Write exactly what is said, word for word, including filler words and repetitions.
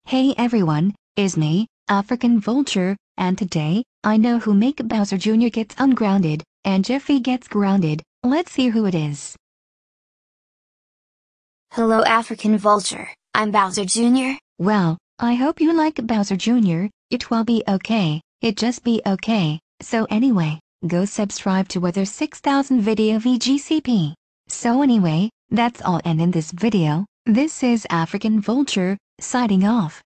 Hey everyone, it's me, African Vulture, and today, I know who make Bowser Junior gets ungrounded, and Jeffy gets grounded. Let's see who it is. Hello African Vulture, I'm Bowser Junior Well, I hope you like Bowser Junior, it will be okay, it just be okay. So anyway, go subscribe to other six thousand video V G C P. So anyway, that's all, and in this video, this is African Vulture, signing off.